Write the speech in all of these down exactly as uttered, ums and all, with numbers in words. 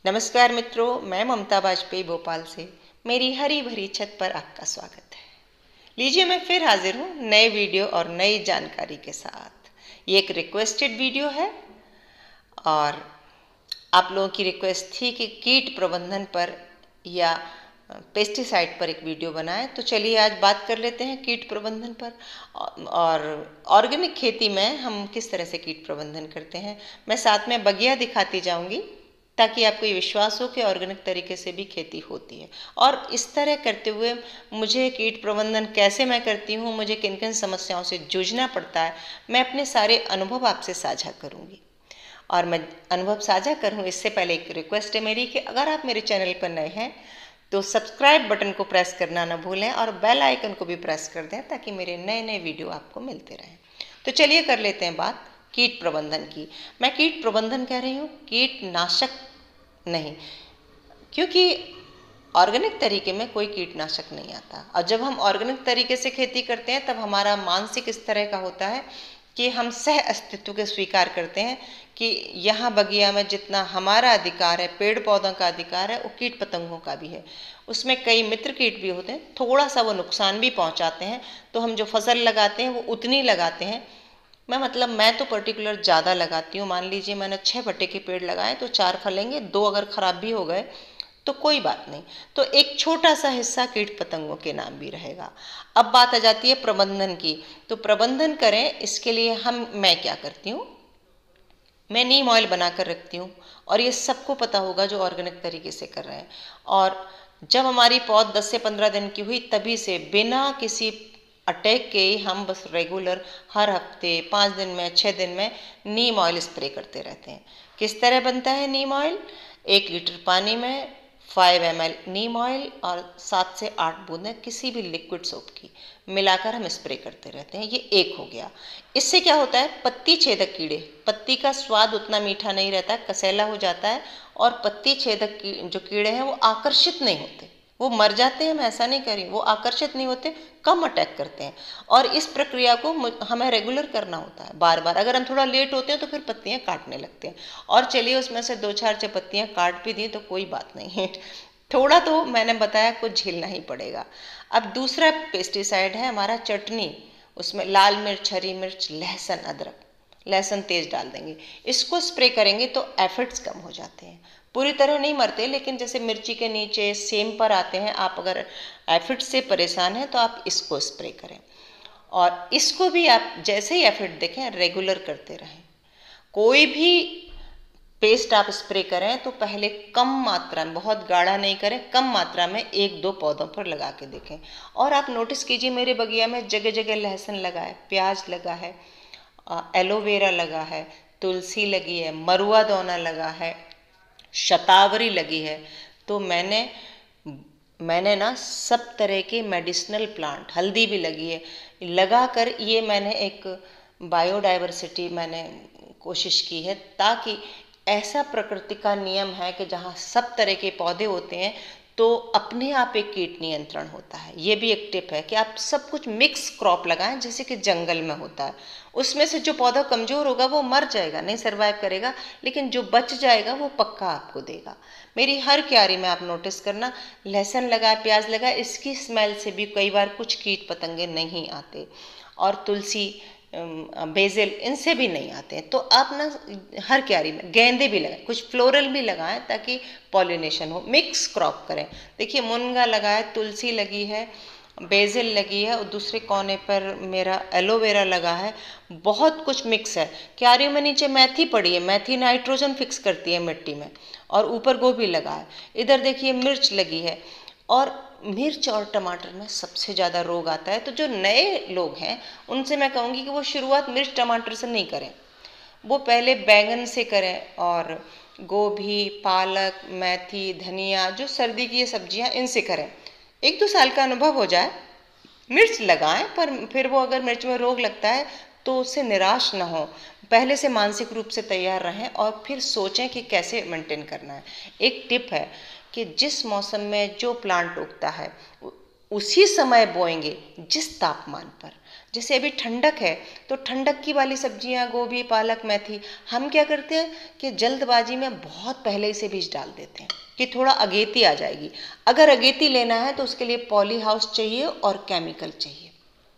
नमस्कार मित्रों, मैं ममता वाजपेयी भोपाल से मेरी हरी भरी छत पर आपका स्वागत है। लीजिए, मैं फिर हाजिर हूँ नए वीडियो और नई जानकारी के साथ। ये एक रिक्वेस्टेड वीडियो है और आप लोगों की रिक्वेस्ट थी कि कीट प्रबंधन पर या पेस्टिसाइड पर एक वीडियो बनाएं। तो चलिए आज बात कर लेते हैं कीट प्रबंधन पर और ऑर्गेनिक खेती में हम किस तरह से कीट प्रबंधन करते हैं। मैं साथ में बगिया दिखाती जाऊंगी ताकि आपको ये विश्वास हो कि ऑर्गेनिक तरीके से भी खेती होती है। और इस तरह करते हुए मुझे कीट प्रबंधन कैसे मैं करती हूँ, मुझे किन किन समस्याओं से जूझना पड़ता है, मैं अपने सारे अनुभव आपसे साझा करूँगी। और मैं अनुभव साझा करूँ इससे पहले एक रिक्वेस्ट है मेरी कि अगर आप मेरे चैनल पर नए हैं तो सब्सक्राइब बटन को प्रेस करना ना भूलें और बेल आइकन को भी प्रेस कर दें ताकि मेरे नए नए वीडियो आपको मिलते रहें। तो चलिए कर लेते हैं बात कीट प्रबंधन की। मैं कीट प्रबंधन कह रही हूँ, कीटनाशक नहीं, क्योंकि ऑर्गेनिक तरीके में कोई कीटनाशक नहीं आता। और जब हम ऑर्गेनिक तरीके से खेती करते हैं तब हमारा मानसिक इस तरह का होता है कि हम सह अस्तित्व के स्वीकार करते हैं कि यहाँ बगिया में जितना हमारा अधिकार है, पेड़ पौधों का अधिकार है, वो कीट पतंगों का भी है। उसमें कई मित्र कीट भी होते हैं, थोड़ा सा वो नुकसान भी पहुँचाते हैं, तो हम जो फसल लगाते हैं वो उतनी लगाते हैं। मैं मतलब मैं तो पर्टिकुलर ज़्यादा लगाती हूँ। मान लीजिए मैंने छः भट्टे के पेड़ लगाए तो चार फलेंगे, दो अगर ख़राब भी हो गए तो कोई बात नहीं, तो एक छोटा सा हिस्सा कीट पतंगों के नाम भी रहेगा। अब बात आ जाती है प्रबंधन की। तो प्रबंधन करें इसके लिए हम मैं क्या करती हूँ, मैं नीम ऑयल बनाकर रखती हूँ और ये सबको पता होगा जो ऑर्गेनिक तरीके से कर रहे हैं। और जब हमारी पौध दस से पंद्रह दिन की हुई तभी से बिना किसी अटैक के ही हम बस रेगुलर हर हफ्ते पाँच दिन में छः दिन में नीम ऑयल स्प्रे करते रहते हैं। किस तरह बनता है नीम ऑयल? एक लीटर पानी में five M L neem oil और सात से आठ बूंदें किसी भी लिक्विड सोप की मिलाकर हम स्प्रे करते रहते हैं। ये एक हो गया। इससे क्या होता है, पत्ती छेदक कीड़े, पत्ती का स्वाद उतना मीठा नहीं रहता, कसैला हो जाता है और पत्ती छेदक की जो कीड़े हैं वो आकर्षित नहीं होते, वो मर जाते हैं। मैं ऐसा नहीं कह रही, वो आकर्षित नहीं होते, कम अटैक करते हैं। और इस प्रक्रिया को हमें रेगुलर करना होता है बार बार। अगर हम थोड़ा लेट होते हैं तो फिर पत्तियां काटने लगते हैं। और चलिए उसमें से दो चार छः पत्तियां काट भी दी तो कोई बात नहीं है, थोड़ा तो मैंने बताया कुछ झेलना ही पड़ेगा। अब दूसरा पेस्टिसाइड है हमारा चटनी। उसमें लाल मिर्च, हरी मिर्च, लहसुन, अदरक, लहसुन तेज डाल देंगे, इसको स्प्रे करेंगे तो एफिड्स कम हो जाते हैं। पूरी तरह नहीं मरते, लेकिन जैसे मिर्ची के नीचे सेम पर आते हैं, आप अगर एफिड से परेशान हैं तो आप इसको स्प्रे करें। और इसको भी आप जैसे ही एफिड देखें रेगुलर करते रहें। कोई भी पेस्ट आप स्प्रे करें तो पहले कम मात्रा में, बहुत गाढ़ा नहीं करें, कम मात्रा में एक दो पौधों पर लगा के देखें। और आप नोटिस कीजिए मेरे बगिया में जगह जगह लहसुन लगा है, प्याज लगा है, एलोवेरा लगा है, तुलसी लगी है, मरुआ दोना लगा है, शतावरी लगी है। तो मैंने मैंने ना सब तरह के मेडिसिनल प्लांट, हल्दी भी लगी है, लगा कर ये मैंने एक बायोडाइवर्सिटी मैंने कोशिश की है, ताकि ऐसा प्रकृति का नियम है कि जहाँ सब तरह के पौधे होते हैं तो अपने आप एक कीट नियंत्रण होता है। ये भी एक टिप है कि आप सब कुछ मिक्स क्रॉप लगाएं, जैसे कि जंगल में होता है। उसमें से जो पौधा कमज़ोर होगा वो मर जाएगा, नहीं सर्वाइव करेगा, लेकिन जो बच जाएगा वो पक्का आपको देगा। मेरी हर क्यारी में आप नोटिस करना, लहसुन लगा, प्याज लगा, इसकी स्मेल से भी कई बार कुछ कीट पतंगे नहीं आते। और तुलसी, बेजिल, इनसे भी नहीं आते हैं। तो आप ना हर क्यारी में गेंदे भी लगाएं, कुछ फ्लोरल भी लगाएं ताकि पॉलिनेशन हो। मिक्स क्रॉप करें। देखिए मुनगा लगा है, तुलसी लगी है, बेजिल लगी है और दूसरे कोने पर मेरा एलोवेरा लगा है। बहुत कुछ मिक्स है। क्यारी में नीचे मेथी पड़ी है, मेथी नाइट्रोजन फिक्स करती है मिट्टी में, और ऊपर गोभी लगा है। इधर देखिए मिर्च लगी है। और मिर्च और टमाटर में सबसे ज़्यादा रोग आता है। तो जो नए लोग हैं उनसे मैं कहूँगी कि वो शुरुआत मिर्च टमाटर से नहीं करें, वो पहले बैंगन से करें और गोभी, पालक, मेथी, धनिया, जो सर्दी की ये सब्जियां, इनसे करें। एक दो साल का अनुभव हो जाए, मिर्च लगाएं, पर फिर वो अगर मिर्च में रोग लगता है तो उससे निराश ना हो। पहले से मानसिक रूप से तैयार रहें और फिर सोचें कि कैसे मेंटेन करना है। एक टिप है कि जिस मौसम में जो प्लांट उगता है उसी समय बोएंगे, जिस तापमान पर। जैसे अभी ठंडक है तो ठंडक की वाली सब्जियां, गोभी, पालक, मेथी, हम क्या करते हैं कि जल्दबाजी में बहुत पहले से बीज डाल देते हैं कि थोड़ा अगेती आ जाएगी। अगर अगेती लेना है तो उसके लिए पॉली हाउस चाहिए और केमिकल चाहिए।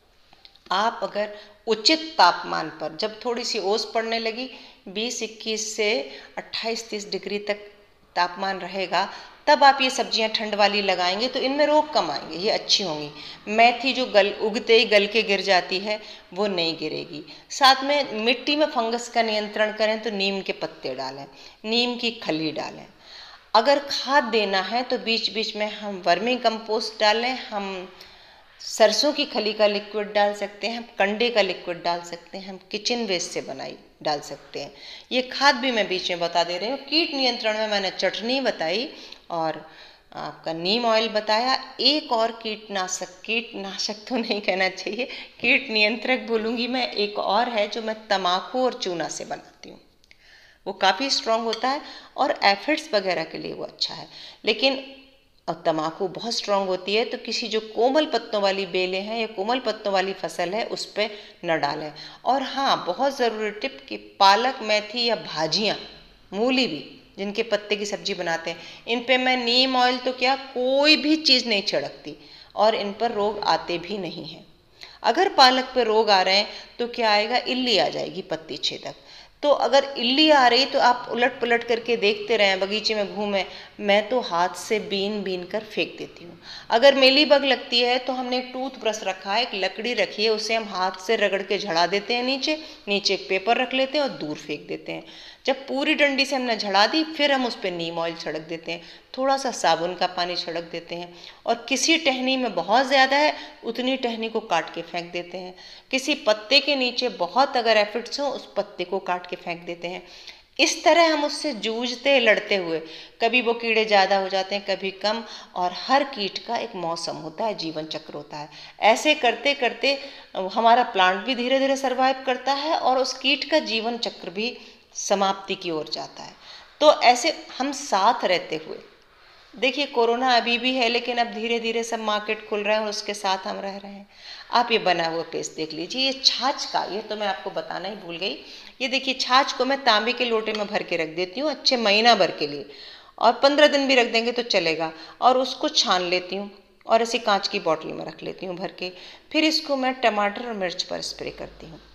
आप अगर उचित तापमान पर, जब थोड़ी सी ओस पड़ने लगी, बीस इक्कीस से अट्ठाईस तीस डिग्री तक तापमान रहेगा, तब आप ये सब्जियां ठंड वाली लगाएंगे तो इनमें रोग कम आएंगे, ये अच्छी होंगी। मेथी जो गल उगते ही गल के गिर जाती है वो नहीं गिरेगी। साथ में मिट्टी में फंगस का नियंत्रण करें तो नीम के पत्ते डालें, नीम की खली डालें। अगर खाद देना है तो बीच बीच में हम वर्मी कंपोस्ट डालें, हम सरसों की खली का लिक्विड डाल सकते हैं, हम कंडे का लिक्विड डाल सकते हैं, हम किचन वेस्ट से बनाई डाल सकते हैं। ये खाद भी मैं बीच में बता दे रही हूँ। कीट नियंत्रण में मैंने चटनी बताई और आपका नीम ऑयल बताया। एक और कीटनाशक, कीटनाशक तो नहीं कहना चाहिए, कीट नियंत्रक बोलूँगी मैं, एक और है जो मैं तम्बाकू और चूना से बनाती हूँ। वो काफ़ी स्ट्रॉन्ग होता है और एफिड्स वगैरह के लिए वो अच्छा है। लेकिन और तम्बाकू बहुत स्ट्रांग होती है, तो किसी जो कोमल पत्तों वाली बेलें हैं या कोमल पत्तों वाली फसल है उस पर न डालें। और हाँ, बहुत ज़रूरी टिप कि पालक, मेथी या भाजियाँ, मूली भी, जिनके पत्ते की सब्जी बनाते हैं, इन पे मैं नीम ऑयल तो क्या कोई भी चीज़ नहीं छिड़कती और इन पर रोग आते भी नहीं हैं। अगर पालक पे रोग आ रहे हैं तो क्या आएगा, इल्ली आ जाएगी, पत्ती छेदक। तो अगर इल्ली आ रही तो आप उलट पुलट करके देखते रहें, बगीचे में घूमें, मैं तो हाथ से बीन बीन कर फेंक देती हूँ। अगर मेलीबग लगती है तो हमने एक टूथ ब्रश रखा है, एक लकड़ी रखी है, उसे हम हाथ से रगड़ के झड़ा देते हैं नीचे, नीचे एक पेपर रख लेते हैं और दूर फेंक देते हैं। जब पूरी डंडी से हमने झड़ा दी फिर हम उस पर नीम ऑयल छिड़क देते हैं, थोड़ा सा साबुन का पानी छिड़क देते हैं। और किसी टहनी में बहुत ज़्यादा है उतनी टहनी को काट के फेंक देते हैं। किसी पत्ते के नीचे बहुत अगर एफिड्स हो उस पत्ते को काट के फेंक देते हैं। इस तरह हम उससे जूझते लड़ते हुए, कभी वो कीड़े ज़्यादा हो जाते हैं, कभी कम, और हर कीट का एक मौसम होता है, जीवन चक्र होता है। ऐसे करते करते हमारा प्लांट भी धीरे धीरे सर्वाइव करता है और उस कीट का जीवन चक्र भी समाप्ति की ओर जाता है। तो ऐसे हम साथ रहते हुए, देखिए कोरोना अभी भी है लेकिन अब धीरे धीरे सब मार्केट खुल रहे हैं और उसके साथ हम रह रहे हैं। आप ये बना हुआ पेस्ट देख लीजिए, ये छाछ का, ये तो मैं आपको बताना ही भूल गई। ये देखिए छाछ को मैं तांबे के लोटे में भर के रख देती हूँ अच्छे महीना भर के लिए, और पंद्रह दिन भी रख देंगे तो चलेगा। और उसको छान लेती हूँ और ऐसी कांच की बॉटल में रख लेती हूँ भर के। फिर इसको मैं टमाटर और मिर्च पर स्प्रे करती हूँ।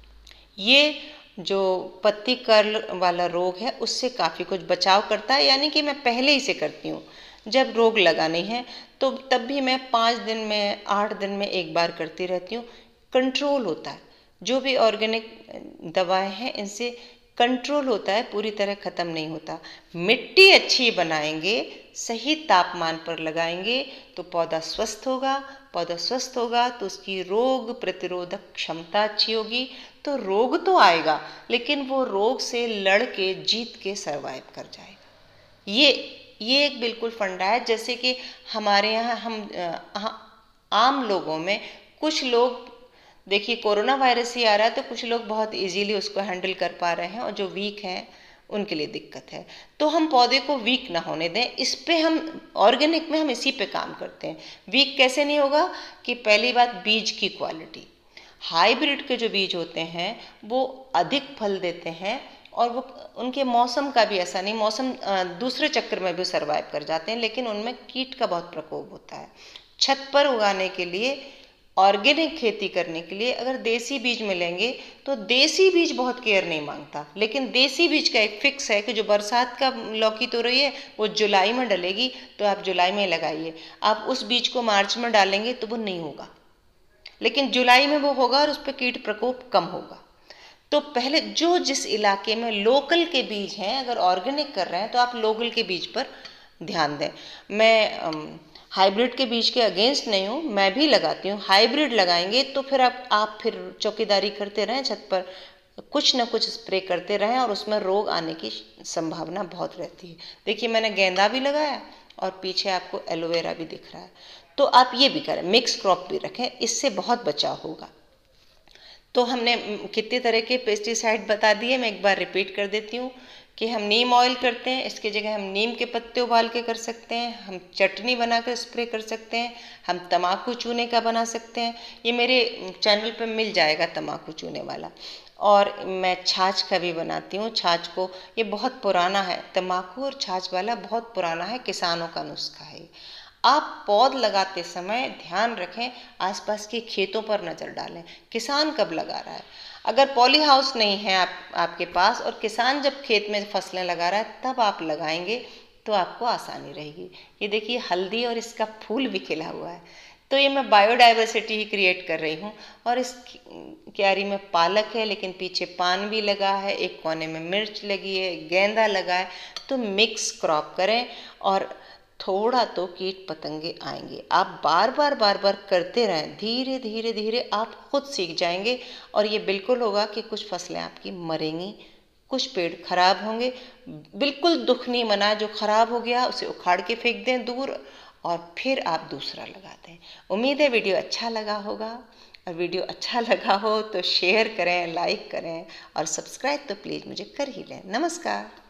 ये जो पत्ती कर्ल वाला रोग है उससे काफ़ी कुछ बचाव करता है, यानी कि मैं पहले ही से करती हूँ। जब रोग लगा नहीं है तो तब भी मैं पाँच दिन में, आठ दिन में एक बार करती रहती हूँ। कंट्रोल होता है, जो भी ऑर्गेनिक दवाएं हैं इनसे कंट्रोल होता है, पूरी तरह ख़त्म नहीं होता। मिट्टी अच्छी बनाएंगे, सही तापमान पर लगाएंगे तो पौधा स्वस्थ होगा। पौधा स्वस्थ होगा तो उसकी रोग प्रतिरोधक क्षमता अच्छी होगी। तो रोग तो आएगा लेकिन वो रोग से लड़ के जीत के सरवाइव कर जाएगा। ये ये एक बिल्कुल फंडा है। जैसे कि हमारे यहाँ हम आ, आम लोगों में कुछ लोग, देखिए कोरोना वायरस ही आ रहा है तो कुछ लोग बहुत इजीली उसको हैंडल कर पा रहे हैं और जो वीक हैं उनके लिए दिक्कत है। तो हम पौधे को वीक ना होने दें, इस पे हम ऑर्गेनिक में हम इसी पे काम करते हैं। वीक कैसे नहीं होगा कि पहली बात, बीज की क्वालिटी। हाइब्रिड के जो बीज होते हैं वो अधिक फल देते हैं और वो उनके मौसम का भी ऐसा नहीं, मौसम दूसरे चक्कर में भी सर्वाइव कर जाते हैं, लेकिन उनमें कीट का बहुत प्रकोप होता है। छत पर उगाने के लिए, ऑर्गेनिक खेती करने के लिए अगर देसी बीज मिलेंगे तो देसी बीज बहुत केयर नहीं मांगता, लेकिन देसी बीज का एक फिक्स है कि जो बरसात का लौकी तो रही है वो जुलाई में डलेगी तो आप जुलाई में लगाइए। आप उस बीज को मार्च में डालेंगे तो वो नहीं होगा, लेकिन जुलाई में वो होगा और उस पर कीट प्रकोप कम होगा। तो पहले जो जिस इलाके में लोकल के बीज हैं, अगर ऑर्गेनिक कर रहे हैं तो आप लोकल के बीज पर ध्यान दें। मैं हाइब्रिड के बीज के अगेंस्ट नहीं हूँ, मैं भी लगाती हूँ। हाइब्रिड लगाएंगे तो फिर आप आप फिर चौकीदारी करते रहें, छत पर कुछ ना कुछ स्प्रे करते रहें और उसमें रोग आने की संभावना बहुत रहती है। देखिए मैंने गेंदा भी लगाया और पीछे आपको एलोवेरा भी दिख रहा है। तो आप ये भी करें, मिक्स क्रॉप भी रखें, इससे बहुत बचाव होगा। तो हमने कितने तरह के पेस्टिसाइड बता दिए, मैं एक बार रिपीट कर देती हूँ कि हम नीम ऑयल करते हैं, इसकी जगह हम नीम के पत्ते उबाल के कर सकते हैं, हम चटनी बनाकर स्प्रे कर सकते हैं, हम तम्बाकू चूने का बना सकते हैं। ये मेरे चैनल पे मिल जाएगा तम्बाकू चूने वाला। और मैं छाछ का भी बनाती हूँ। छाछ को, ये बहुत पुराना है, तम्बाकू और छाछ वाला बहुत पुराना है, किसानों का नुस्खा है। आप पौध लगाते समय ध्यान रखें, आसपास के खेतों पर नज़र डालें, किसान कब लगा रहा है। अगर पॉली हाउस नहीं है आप आपके पास और किसान जब खेत में फसलें लगा रहा है तब आप लगाएंगे तो आपको आसानी रहेगी। ये देखिए हल्दी और इसका फूल भी खिला हुआ है, तो ये मैं बायोडाइवर्सिटी ही क्रिएट कर रही हूँ। और इस क्यारी में पालक है, लेकिन पीछे पान भी लगा है, एक कोने में मिर्च लगी है, गेंदा लगा है। तो मिक्स क्रॉप करें और थोड़ा तो कीट पतंगे आएंगे। आप बार बार बार बार करते रहें, धीरे धीरे धीरे आप खुद सीख जाएंगे। और ये बिल्कुल होगा कि कुछ फसलें आपकी मरेंगी, कुछ पेड़ खराब होंगे। बिल्कुल दुख नहीं मना, जो खराब हो गया उसे उखाड़ के फेंक दें दूर और फिर आप दूसरा लगा दें। उम्मीद है वीडियो अच्छा लगा होगा, और वीडियो अच्छा लगा हो तो शेयर करें, लाइक करें और सब्सक्राइब तो प्लीज़ मुझे कर ही लें। नमस्कार।